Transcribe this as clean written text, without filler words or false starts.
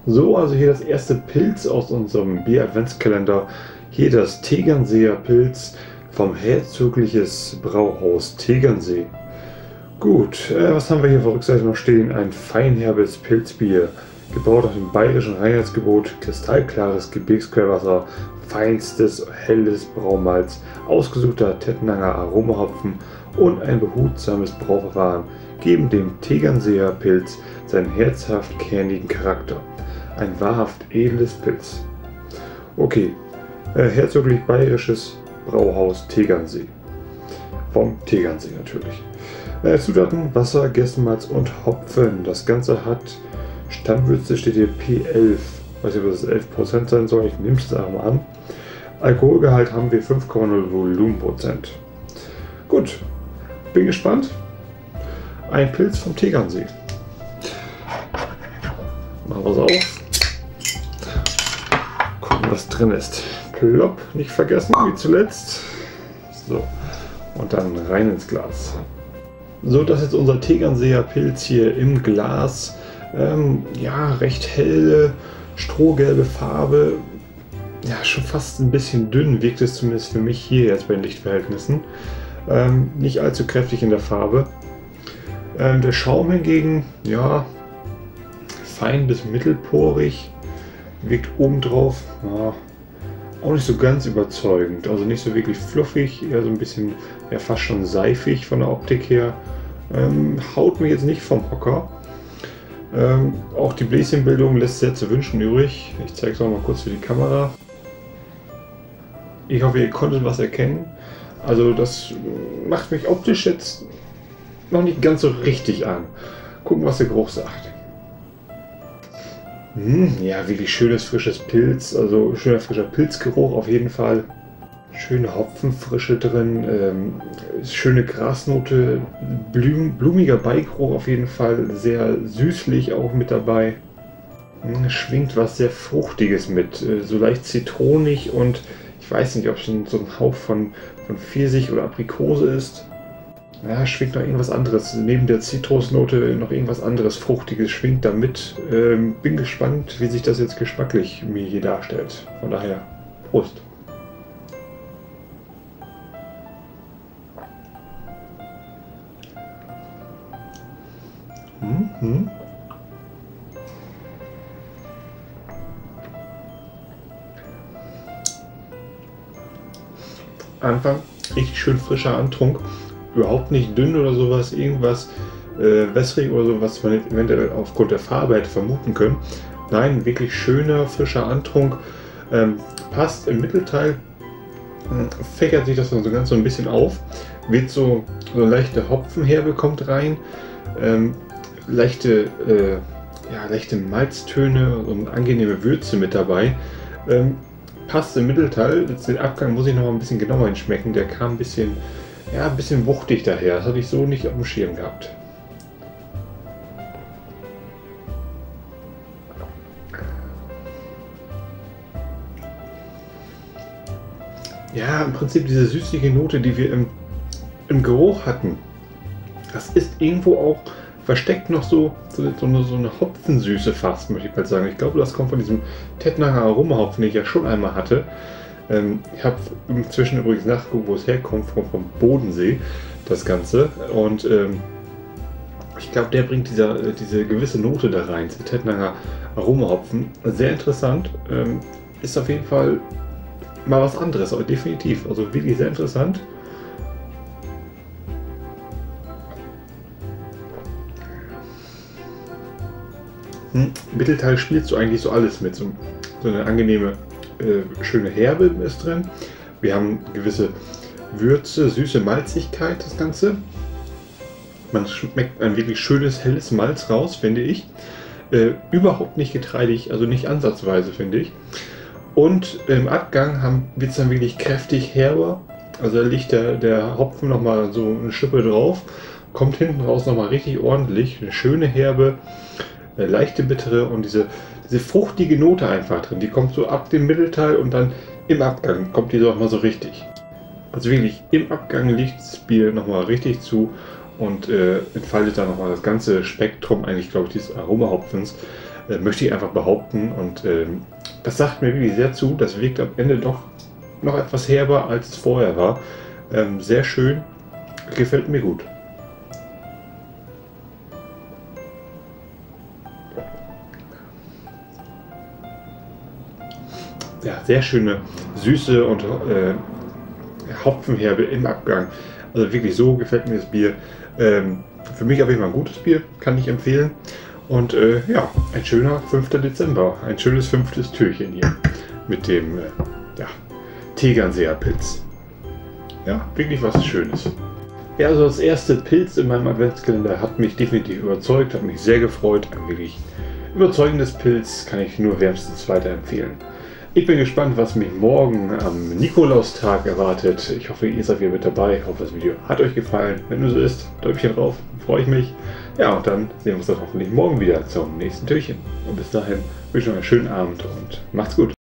So, also hier das erste Pilz aus unserem Bier-Adventskalender. Hier das Tegernseer Pilz vom Herzogliches Brauhaus Tegernsee. Gut, was haben wir hier auf der Rückseite noch stehen? Ein feinherbes Pilzbier, gebraut nach dem bayerischen Reinheitsgebot, kristallklares Gebirgsquellwasser, feinstes, helles Braumalz, ausgesuchter Tettnanger Aromahopfen und ein behutsames Brauverfahren geben dem Tegernseer Pilz seinen herzhaft kernigen Charakter. Ein wahrhaft edles Pilz. Okay, herzoglich bayerisches Brauhaus Tegernsee. Vom Tegernsee natürlich. Zutaten: Wasser, Gerstenmalz und Hopfen. Das Ganze hat Stammwürze, steht hier P11. Ich weiß nicht, was das 11% sein soll. Ich nehme es einfach mal an. Alkoholgehalt haben wir 5,0 Volumenprozent. Gut, bin gespannt. Ein Pilz vom Tegernsee. Machen wir es auf. Gucken, was drin ist. Plopp, nicht vergessen, wie zuletzt. So, und dann rein ins Glas. So, das ist unser Tegernseer Pilz hier im Glas. Ja, recht helle, strohgelbe Farbe. Ja, schon fast ein bisschen dünn wirkt es zumindest für mich hier jetzt bei den Lichtverhältnissen. Nicht allzu kräftig in der Farbe. Der Schaum hingegen, ja, fein bis mittelporig, wirkt obendrauf, ja, auch nicht so ganz überzeugend, also nicht so wirklich fluffig, eher so ein bisschen, ja, fast schon seifig von der Optik her. Haut mir jetzt nicht vom Hocker. Auch die Bläschenbildung lässt sehr zu wünschen übrig. Ich zeige es noch mal kurz für die Kamera. Ich hoffe, ihr konntet was erkennen. Also das macht mich optisch jetzt noch nicht ganz so richtig an. Gucken, was der Geruch sagt. Ja, wirklich schönes frisches Pilz, also schöner frischer Pilzgeruch auf jeden Fall. Schöne Hopfenfrische drin, schöne Grasnote, blumiger Beigeruch auf jeden Fall, sehr süßlich auch mit dabei. Schwingt was sehr Fruchtiges mit, so leicht zitronig und ich weiß nicht, ob es so ein Hauch von Pfirsich oder Aprikose ist. Ja, schwingt noch irgendwas anderes. Neben der Zitrusnote noch irgendwas anderes Fruchtiges schwingt da mit. Bin gespannt, wie sich das jetzt geschmacklich mir hier darstellt. Von daher, Prost! Anfang richtig schön frischer Antrunk. Überhaupt nicht dünn oder sowas, irgendwas wässrig oder so, was man eventuell aufgrund der Farbe hätte vermuten können. Nein, wirklich schöner, frischer Antrunk. Passt im Mittelteil, fächert sich das dann so ganz so ein bisschen auf, wird so leichte Hopfenherbe kommt rein, leichte Malztöne und angenehme Würze mit dabei. Passt im Mittelteil. Jetzt den Abgang muss ich noch mal ein bisschen genauer hinschmecken. Der kam ein bisschen wuchtig daher. Das hatte ich so nicht auf dem Schirm gehabt. Ja, im Prinzip diese süßliche Note, die wir im Geruch hatten, das ist irgendwo auch versteckt noch so eine Hopfensüße fast, möchte ich mal sagen. Ich glaube, das kommt von diesem Tettnanger Aromahopfen, den ich ja schon einmal hatte. Ich habe inzwischen übrigens nachgeguckt, wo es herkommt, vom Bodensee, das Ganze. Und ich glaube, der bringt diese gewisse Note da rein, diese Tettnanger Aromahopfen. Sehr interessant. Ist auf jeden Fall mal was anderes, aber definitiv. Also wirklich sehr interessant. Mittelteil spielst du eigentlich so alles mit. So eine angenehme, schöne Herbe ist drin. Wir haben gewisse Würze, süße Malzigkeit, das Ganze. Man schmeckt ein wirklich schönes, helles Malz raus, finde ich. Überhaupt nicht getreidig, also nicht ansatzweise, finde ich. Und im Abgang wird es dann wirklich kräftig herber. Also da liegt der Hopfen nochmal so eine Schippe drauf. Kommt hinten raus nochmal richtig ordentlich. Eine schöne Herbe. Leichte bittere und diese fruchtige Note einfach drin. Die kommt so ab dem Mittelteil und dann im Abgang kommt die doch mal so richtig. Also wirklich im Abgang liegt das Bier nochmal richtig zu und entfaltet dann nochmal das ganze Spektrum eigentlich, glaube ich, dieses Aromahopfens. möchte ich einfach behaupten. Und das sagt mir wirklich sehr zu. Das wirkt am Ende doch noch etwas herber, als es vorher war. Sehr schön, gefällt mir gut. Ja, sehr schöne Süße und Hopfenherbe im Abgang. Also wirklich, so gefällt mir das Bier. Für mich auf jeden Fall ein gutes Bier, kann ich empfehlen. Und ja, ein schöner 5. Dezember. Ein schönes 5. Türchen hier mit dem ja, Tegernseer Pilz. Ja, wirklich was Schönes. Ja, also das erste Pilz in meinem Adventskalender hat mich definitiv überzeugt, hat mich sehr gefreut. Ein wirklich überzeugendes Pilz, kann ich nur wärmstens weiterempfehlen. Ich bin gespannt, was mich morgen am Nikolaustag erwartet. Ich hoffe, ihr seid wieder mit dabei. Ich hoffe, das Video hat euch gefallen. Wenn du so ist, Däumchen drauf, freue ich mich. Ja, und dann sehen wir uns dann hoffentlich morgen wieder zum nächsten Türchen. Und bis dahin wünsche ich euch einen schönen Abend und macht's gut.